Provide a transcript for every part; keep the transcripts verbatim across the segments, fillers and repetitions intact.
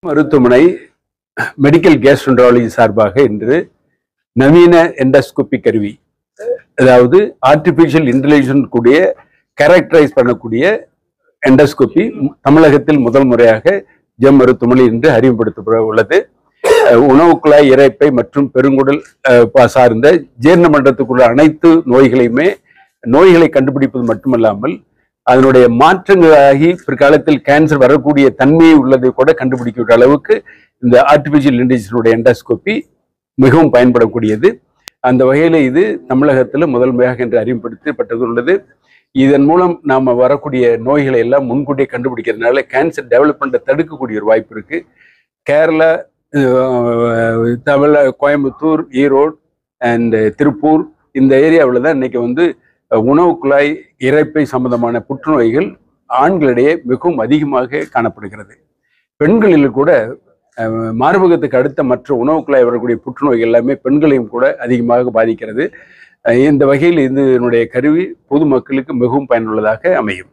மருத்துவமனை மெடிக்கல் கேஸ்ட்ரோன்ட்ராலஜி சார்பாக இன்று நவீன எண்டோஸ்கோபி கருவி, அதாவது ஆர்டிபிஷியல் இன்டெலிஜென்ஸ் கூடிய கேரக்டரைஸ் பண்ணக்கூடிய எண்டோஸ்கோபி தமிழகத்தில் முதல் முறையாக ஜெம் மருத்துவமனை இன்று அறிமுகப்படுத்தப்பட உள்ளது. உணவு குழாய், இரைப்பை மற்றும் பெருங்குடல் சார்ந்த ஜீரண மண்டலத்துக்குள்ள அனைத்து நோய்களையுமே நோய்களை கண்டுபிடிப்பது மட்டுமல்லாமல் அதனுடைய மாற்றங்களாகி பிற்காலத்தில் கேன்சர் வரக்கூடிய தன்மையை உள்ளதை கூட கண்டுபிடிக்கிற அளவுக்கு இந்த ஆர்டிபிஷியல் இன்டெலிஜென்ஸுடைய எண்டோஸ்கோபி மிகவும் பயன்படக்கூடியது. அந்த வகையில் இது தமிழகத்தில் முதல் முறையாக என்று அறிமுகப்படுத்தப்பட்டது உள்ளது. இதன் மூலம் நாம் வரக்கூடிய நோய்களை எல்லாம் முன்கூட்டியே கண்டுபிடிக்கிறதுனால கேன்சர் டெவலப்மெண்ட்டை தடுக்கக்கூடிய ஒரு வாய்ப்பு இருக்கு. கேரளா, தமிழ கோயம்புத்தூர், ஈரோடு அண்ட் திருப்பூர் இந்த ஏரியாவில் தான் இன்னைக்கு வந்து உணவு குழாய், இரைப்பை சம்பந்தமான புற்றுநோய்கள் ஆண்களிடையே மிகவும் அதிகமாக காணப்படுகிறது. பெண்களில் கூட மார்பகத்துக்கு அடுத்த மற்ற உணவு குழாய் வரக்கூடிய புற்றுநோய்கள் எல்லாமே பெண்களையும் கூட அதிகமாக பாதிக்கிறது. இந்த வகையில் இதனுடைய கருவி பொதுமக்களுக்கு மிகவும் பயனுள்ளதாக அமையும்.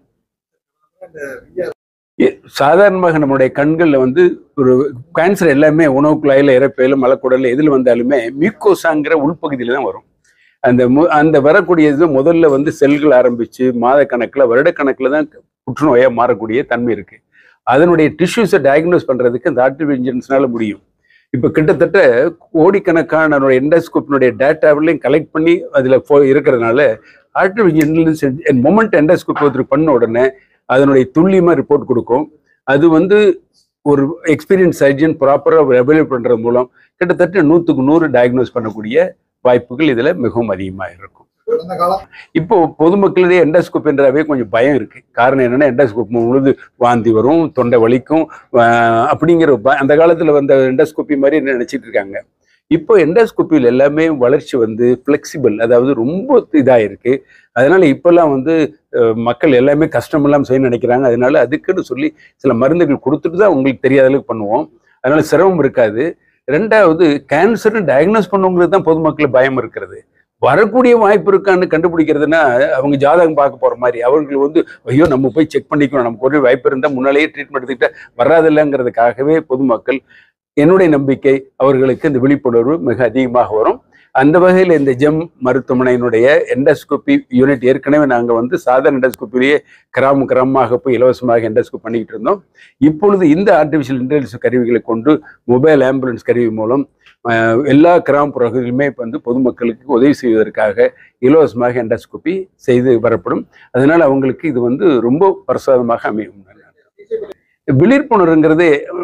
சாதாரணமாக நம்முடைய கண்களில் வந்து ஒரு கேன்சர் எல்லாமே உணவு குழாயில், இரைப்பையில, மலக்குடலில் எதில் வந்தாலுமே மியூக்கோசாங்கிற உள்பகுதியில் தான் வரும். அந்த மு அந்த வரக்கூடியது முதல்ல வந்து செல்கள் ஆரம்பிச்சு மாத கணக்கில், வருடக்கணக்கில் தான் புற்றுநோயாக மாறக்கூடிய தன்மை இருக்கு. அதனுடைய டிஷ்யூஸை டயக்னோஸ் பண்றதுக்கு இந்த ஆர்டிபிஷியல் இன்டெலிஜென்ஸ்னால முடியும். இப்போ கிட்டத்தட்ட கோடிக்கணக்கான எண்டோஸ்கோப்பினுடைய டேட்டாவிலையும் கலெக்ட் பண்ணி அதில் இருக்கிறதுனால ஆர்டிபிஷியல் இன்டெலிஜென்ஸ் மொமெண்ட் எண்டோஸ்கோப் ஒருத்தர் பண்ண உடனே அதனுடைய துல்லியமாக ரிப்போர்ட் கொடுக்கும். அது வந்து ஒரு எக்ஸ்பீரியன்ஸ் சர்ஜன் ப்ராப்பராக அவைலபிள் பண்ணுறது மூலம் கிட்டத்தட்ட நூற்றுக்கு நூறு டயக்னோஸ் பண்ணக்கூடிய வாய்ப்புகள் இதில் மிகவும் அதிகமாக இருக்கும். இப்போ பொதுமக்களிடையே எண்டோஸ்கோப் என்றவே கொஞ்சம் பயம் இருக்கு. காரணம் என்னன்னா, எண்டோஸ்கோப் முழுது வாந்தி வரும், தொண்டை வலிக்கும் அப்படிங்கிற அந்த காலத்துல வந்த எண்டோஸ்கோப்பி மாதிரி நினைச்சிட்டு இருக்காங்க. இப்போ எண்டோஸ்கோப்பியில் எல்லாமே வளர்ச்சி வந்து ஃபிளெக்சிபிள், அதாவது ரொம்ப இதாக இருக்கு. அதனால இப்பெல்லாம் வந்து மக்கள் எல்லாமே கஷ்டம் எல்லாம் செய்ய நினைக்கிறாங்க. அதனால அதுக்குன்னு சொல்லி சில மருந்துகள் கொடுத்துட்டு தான் உங்களுக்கு தெரியாத அளவுக்கு பண்ணுவோம். அதனால சிரமம் இருக்காது. ரெண்டாவது, கேன்சர்னு டயக்னோஸ் பண்ணுவங்களுக்கு தான் பொதுமக்கள் பயம் இருக்கிறது. வரக்கூடிய வாய்ப்பு இருக்கான்னு கண்டுபிடிக்கிறதுனா அவங்க ஜாதகம் பார்க்க போற மாதிரி, அவர்கள் வந்து ஐயோ நம்ம போய் செக் பண்ணிக்கணும், நமக்கு ஒரு வாய்ப்பு இருந்தால் முன்னாலேயே ட்ரீட்மெண்ட் எடுத்துக்கிட்ட வராதில்லைங்கிறதுக்காகவே பொதுமக்கள், என்னுடைய நம்பிக்கை அவர்களுக்கு இந்த விழிப்புணர்வு மிக அதிகமாக வரும். அந்த வகையில் இந்த ஜெம் மருத்துவமனையினுடைய எண்டோஸ்கோபி யூனிட் ஏற்கனவே நாங்கள் வந்து சாதாரண எண்டோஸ்கோப்பிலேயே கிராம கிராமமாக போய் இலவசமாக எண்டோஸ்கோப் பண்ணிக்கிட்டு இருந்தோம். இப்பொழுது இந்த ஆர்டிபிஷியல் இன்டெலிஜென்ஸ் கருவிகளை கொண்டு மொபைல் ஆம்புலன்ஸ் கருவி மூலம் எல்லா கிராமப்புறங்களிலுமே வந்து பொதுமக்களுக்கு உதவி செய்வதற்காக இலவசமாக எண்டோஸ்கோபி செய்து வரப்படும். அதனால அவங்களுக்கு இது வந்து ரொம்ப பிரசாதமாக அமையும். விழிப்புணர்வுங்கிறது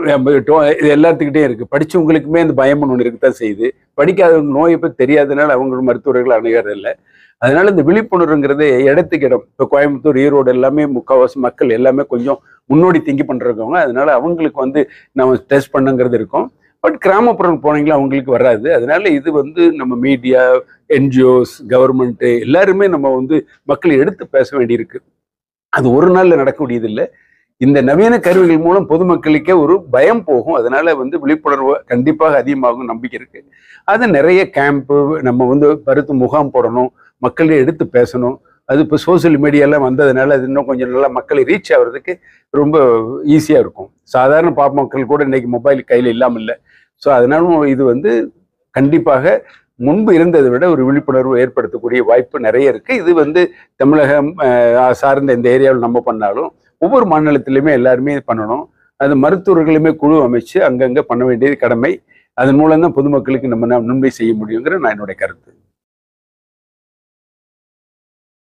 இது எல்லாத்துக்கிட்டே இருக்கு. படிச்சவங்களுக்குமே இந்த பயம் ஒன்று இருக்குதான் செய்யுது. படிக்காதவங்க நோயை பற்றி தெரியாதனால அவங்க மருத்துவர்கள் அணுகிறதில்லை. அதனால இந்த விழிப்புணர்வுங்கிறது இடத்துக்கு இடம். இப்போ கோயம்புத்தூர், ஈரோடு எல்லாமே முக்கால்வாசி மக்கள் எல்லாமே கொஞ்சம் முன்னோடி திங்கி பண்றவங்க. அதனால அவங்களுக்கு வந்து நம்ம டெஸ்ட் பண்ணுங்கிறது இருக்கும். பட் கிராமப்புறம் போனீங்களா அவங்களுக்கு வராது. அதனால இது வந்து நம்ம மீடியா, என்ஜிஓஸ், கவர்மெண்ட்டு எல்லாருமே நம்ம வந்து மக்களை எடுத்து பேச வேண்டியிருக்கு. அது ஒரு நாள்ல நடக்கக்கூடியது இல்லை. இந்த நவீன கருவிகள் மூலம் பொதுமக்களுக்கே ஒரு பயம் போகும். அதனால வந்து விழிப்புணர்வு கண்டிப்பாக அதிகமாகும் நம்பிக்கை இருக்கு. அது நிறைய கேம்ப்பு, நம்ம வந்து மருத்துவ முகாம் போடணும், மக்களை எடுத்து பேசணும். அது இப்போ சோசியல் மீடியாலாம் வந்ததுனால அது இன்னும் கொஞ்சம் நல்லா மக்களை ரீச் ஆகிறதுக்கு ரொம்ப ஈஸியாக இருக்கும். சாதாரண பாப்ப மக்கள் கூட இன்னைக்கு மொபைல் கையில் இல்லாமல் இல்லை. ஸோ அதனாலும் இது வந்து கண்டிப்பாக முன்பு இருந்ததை விட ஒரு விழிப்புணர்வு ஏற்படுத்தக்கூடிய வாய்ப்பு நிறைய இருக்கு. இது வந்து தமிழகம் சார்ந்த இந்த ஏரியாவில் நம்ம பண்ணாலும் ஒவ்வொரு மாநிலத்திலையுமே எல்லாருமே பண்ணணும். அது மருத்துவர்களுமே குழு அமைச்சு அங்கங்கே பண்ண வேண்டியது கடமை. அதன் மூலம் தான் பொதுமக்களுக்கு நம்ம நன்மை செய்ய முடியுங்கிற நான் என்னுடைய கருத்து.